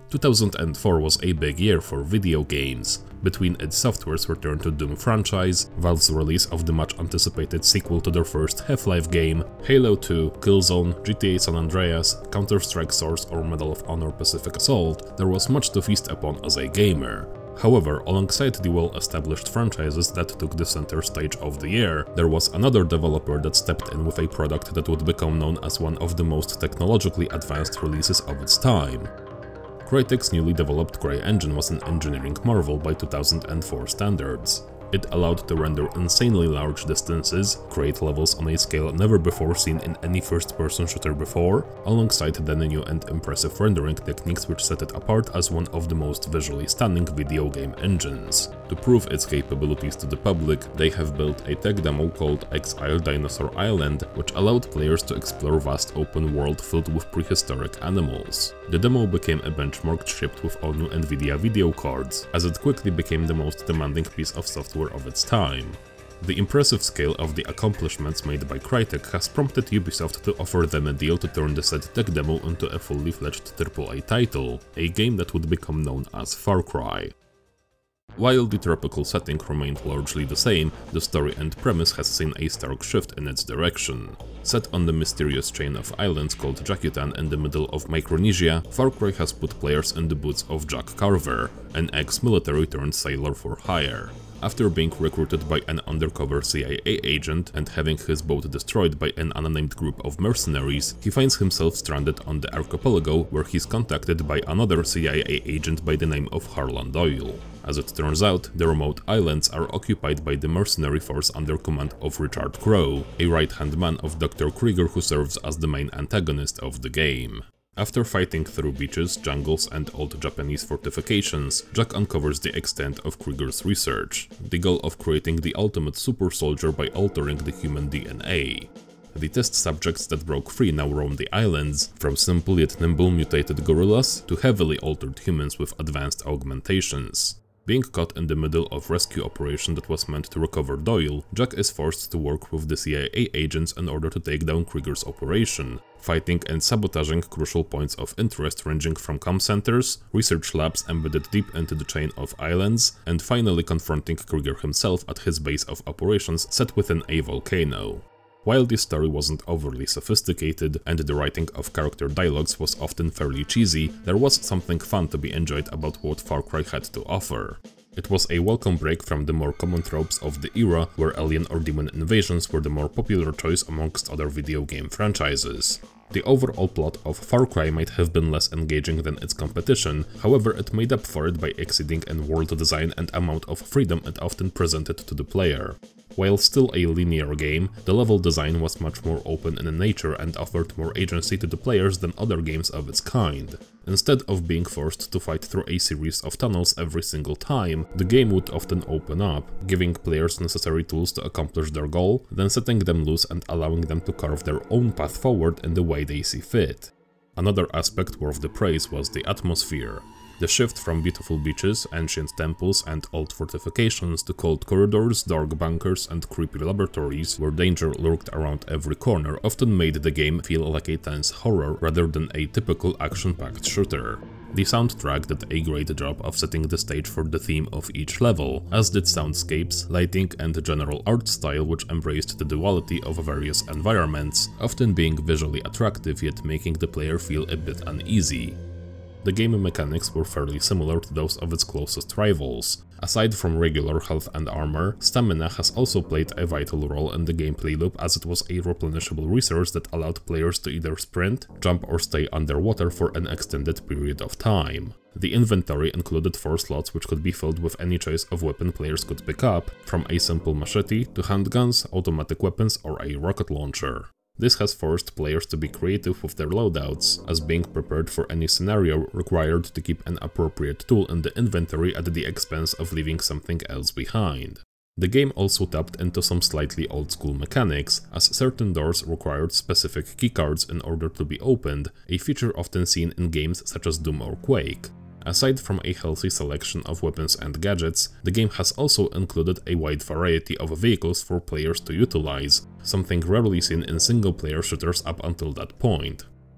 2004 was a big year for video games. Between id Software's return to Doom franchise, Valve's release of the much anticipated sequel to their first Half-Life game, Halo 2, Killzone, GTA San Andreas, Counter-Strike Source or Medal of Honor Pacific Assault, there was much to feast upon as a gamer. However, alongside the well-established franchises that took the center stage of the year, there was another developer that stepped in with a product that would become known as one of the most technologically advanced releases of its time. Crytek's newly developed CryEngine was an engineering marvel by 2004 standards. It allowed to render insanely large distances, create levels on a scale never before seen in any first-person shooter before, alongside the new and impressive rendering techniques which set it apart as one of the most visually stunning video game engines. To prove its capabilities to the public, they have built a tech demo called Exile Dinosaur Island, which allowed players to explore vast open world filled with prehistoric animals. The demo became a benchmark shipped with all new Nvidia video cards, as it quickly became the most demanding piece of software of its time. The impressive scale of the accomplishments made by Crytek has prompted Ubisoft to offer them a deal to turn the said tech demo into a fully fledged AAA title, a game that would become known as Far Cry. While the tropical setting remained largely the same, the story and premise has seen a stark shift in its direction. Set on the mysterious chain of islands called Jakutan in the middle of Micronesia, Far Cry has put players in the boots of Jack Carver, an ex-military turned sailor for hire. After being recruited by an undercover CIA agent and having his boat destroyed by an unnamed group of mercenaries, he finds himself stranded on the archipelago where he's contacted by another CIA agent by the name of Harlan Doyle. As it turns out, the remote islands are occupied by the mercenary force under command of Richard Crowe, a right-hand man of Dr. Krieger who serves as the main antagonist of the game. After fighting through beaches, jungles and old Japanese fortifications, Jack uncovers the extent of Krieger's research, the goal of creating the ultimate super soldier by altering the human DNA. The test subjects that broke free now roam the islands, from simple yet nimble mutated gorillas to heavily altered humans with advanced augmentations. Being caught in the middle of a rescue operation that was meant to recover Doyle, Jack is forced to work with the CIA agents in order to take down Krieger's operation, fighting and sabotaging crucial points of interest ranging from comm centers, research labs embedded deep into the chain of islands, and finally confronting Krieger himself at his base of operations set within a volcano. While the story wasn't overly sophisticated and the writing of character dialogues was often fairly cheesy, there was something fun to be enjoyed about what Far Cry had to offer. It was a welcome break from the more common tropes of the era, where alien or demon invasions were the more popular choice amongst other video game franchises. The overall plot of Far Cry might have been less engaging than its competition, however it made up for it by exceeding in world design and amount of freedom it often presented to the player. While still a linear game, the level design was much more open in nature and offered more agency to the players than other games of its kind. Instead of being forced to fight through a series of tunnels every single time, the game would often open up, giving players necessary tools to accomplish their goal, then setting them loose and allowing them to carve their own path forward in the way they see fit. Another aspect worth the praise was the atmosphere. The shift from beautiful beaches, ancient temples and old fortifications to cold corridors, dark bunkers and creepy laboratories where danger lurked around every corner often made the game feel like a tense horror rather than a typical action-packed shooter. The soundtrack did a great job of setting the stage for the theme of each level, as did soundscapes, lighting and the general art style which embraced the duality of various environments, often being visually attractive yet making the player feel a bit uneasy. The game mechanics were fairly similar to those of its closest rivals. Aside from regular health and armor, stamina has also played a vital role in the gameplay loop, as it was a replenishable resource that allowed players to either sprint, jump or stay underwater for an extended period of time. The inventory included 4 slots which could be filled with any choice of weapon players could pick up, from a simple machete to handguns, automatic weapons or a rocket launcher. This has forced players to be creative with their loadouts, as being prepared for any scenario required to keep an appropriate tool in the inventory at the expense of leaving something else behind. The game also tapped into some slightly old-school mechanics, as certain doors required specific keycards in order to be opened, a feature often seen in games such as Doom or Quake. Aside from a healthy selection of weapons and gadgets, the game has also included a wide variety of vehicles for players to utilize, something rarely seen in single-player shooters up until that point.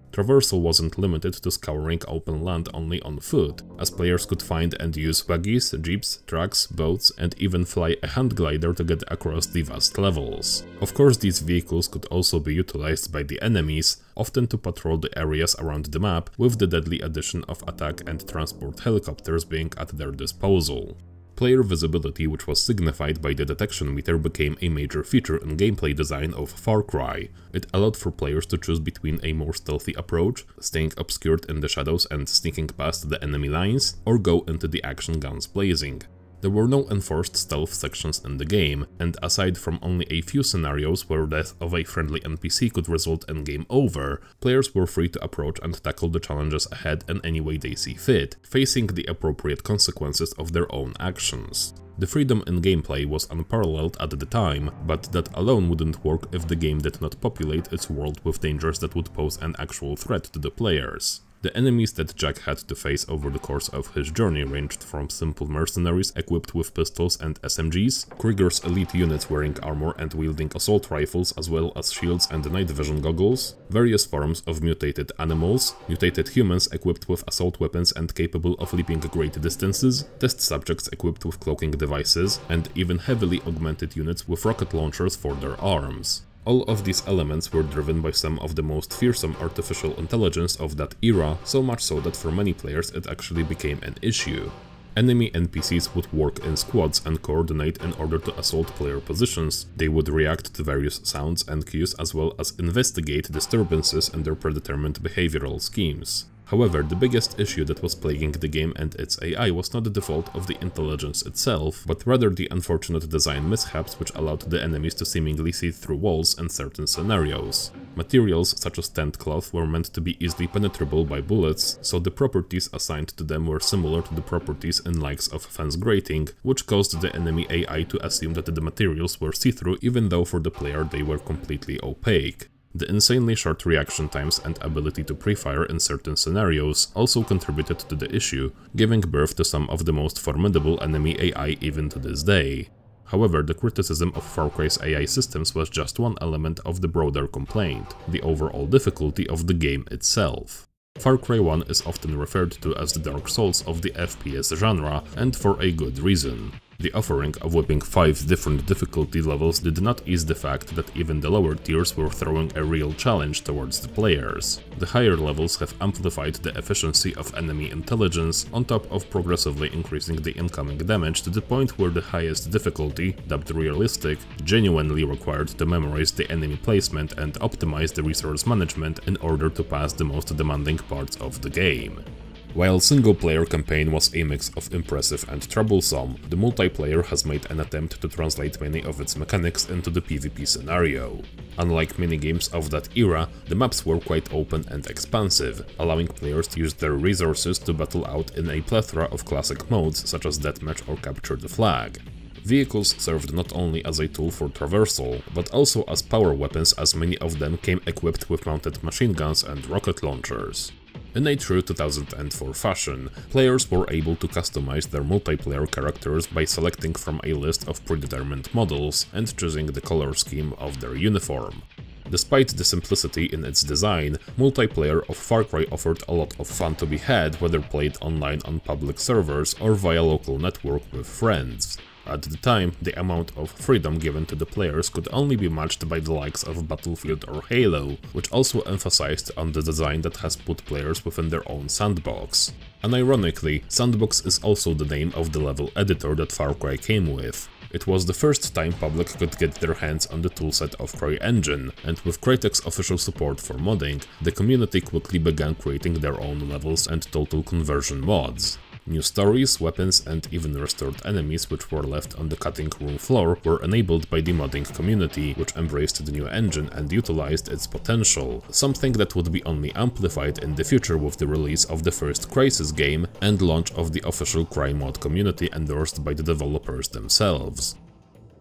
Traversal wasn't limited to scouring open land only on foot, as players could find and use waggies, jeeps, trucks, boats, and even fly a hand glider to get across the vast levels. Of course, these vehicles could also be utilized by the enemies, often to patrol the areas around the map, with the deadly addition of attack and transport helicopters being at their disposal. Player visibility, which was signified by the detection meter, became a major feature in gameplay design of Far Cry. It allowed for players to choose between a more stealthy approach, staying obscured in the shadows and sneaking past the enemy lines, or go into the action guns blazing. There were no enforced stealth sections in the game, and aside from only a few scenarios where death of a friendly NPC could result in game over, players were free to approach and tackle the challenges ahead in any way they see fit, facing the appropriate consequences of their own actions. The freedom in gameplay was unparalleled at the time, but that alone wouldn't work if the game did not populate its world with dangers that would pose an actual threat to the players. The enemies that Jack had to face over the course of his journey ranged from simple mercenaries equipped with pistols and SMGs, Krieger's elite units wearing armor and wielding assault rifles as well as shields and night vision goggles, various forms of mutated animals, mutated humans equipped with assault weapons and capable of leaping great distances, test subjects equipped with cloaking devices, and even heavily augmented units with rocket launchers for their arms. All of these elements were driven by some of the most fearsome artificial intelligence of that era, so much so that for many players it actually became an issue. Enemy NPCs would work in squads and coordinate in order to assault player positions. They would react to various sounds and cues as well as investigate disturbances in their predetermined behavioral schemes. However, the biggest issue that was plaguing the game and its AI was not the fault of the intelligence itself, but rather the unfortunate design mishaps which allowed the enemies to seemingly see through walls in certain scenarios. Materials such as tent cloth were meant to be easily penetrable by bullets, so the properties assigned to them were similar to the properties in likes of fence grating, which caused the enemy AI to assume that the materials were see-through even though for the player they were completely opaque. The insanely short reaction times and ability to pre-fire in certain scenarios also contributed to the issue, giving birth to some of the most formidable enemy AI even to this day. However, the criticism of Far Cry's AI systems was just one element of the broader complaint, the overall difficulty of the game itself. Far Cry 1 is often referred to as the Dark Souls of the FPS genre, and for a good reason. The offering of whipping 5 different difficulty levels did not ease the fact that even the lower tiers were throwing a real challenge towards the players. The higher levels have amplified the efficiency of enemy intelligence, on top of progressively increasing the incoming damage to the point where the highest difficulty, dubbed realistic, genuinely required to memorize the enemy placement and optimize the resource management in order to pass the most demanding parts of the game. While single-player campaign was a mix of impressive and troublesome, the multiplayer has made an attempt to translate many of its mechanics into the PvP scenario. Unlike minigames of that era, the maps were quite open and expansive, allowing players to use their resources to battle out in a plethora of classic modes such as Deathmatch or Capture the Flag. Vehicles served not only as a tool for traversal, but also as power weapons, as many of them came equipped with mounted machine guns and rocket launchers. In a true 2004 fashion, players were able to customize their multiplayer characters by selecting from a list of predetermined models and choosing the color scheme of their uniform. Despite the simplicity in its design, multiplayer of Far Cry offered a lot of fun to be had, whether played online on public servers or via local network with friends. At the time, the amount of freedom given to the players could only be matched by the likes of Battlefield or Halo, which also emphasized on the design that has put players within their own sandbox. And ironically, Sandbox is also the name of the level editor that Far Cry came with. It was the first time public could get their hands on the toolset of CryEngine, and with Crytek's official support for modding, the community quickly began creating their own levels and total conversion mods. New stories, weapons, and even restored enemies which were left on the cutting room floor were enabled by the modding community, which embraced the new engine and utilized its potential, something that would be only amplified in the future with the release of the first Crysis game and launch of the official CryMod community endorsed by the developers themselves.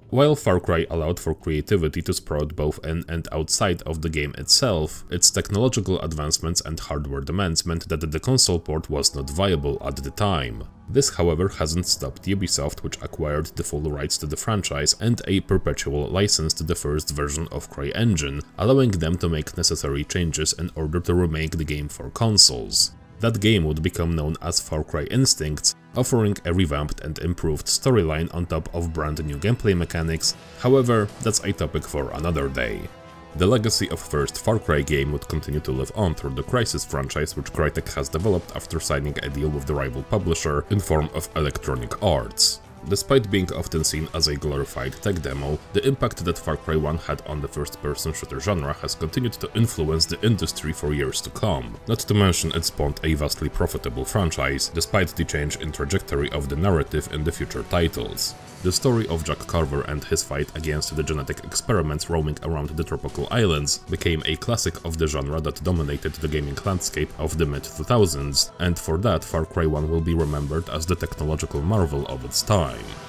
While Far Cry allowed for creativity to sprout both in and outside of the game itself, its technological advancements and hardware demands meant that the console port was not viable at the time. This, however, hasn't stopped Ubisoft, which acquired the full rights to the franchise and a perpetual license to the first version of CryEngine, allowing them to make necessary changes in order to remake the game for consoles. That game would become known as Far Cry Instincts, offering a revamped and improved storyline on top of brand new gameplay mechanics. However, that's a topic for another day. The legacy of first Far Cry game would continue to live on through the Crysis franchise, which Crytek has developed after signing a deal with the rival publisher in form of Electronic Arts. Despite being often seen as a glorified tech demo, the impact that Far Cry 1 had on the first-person shooter genre has continued to influence the industry for years to come. Not to mention it spawned a vastly profitable franchise, despite the change in trajectory of the narrative in the future titles. The story of Jack Carver and his fight against the genetic experiments roaming around the tropical islands became a classic of the genre that dominated the gaming landscape of the mid-2000s, and for that Far Cry 1 will be remembered as the technological marvel of its time.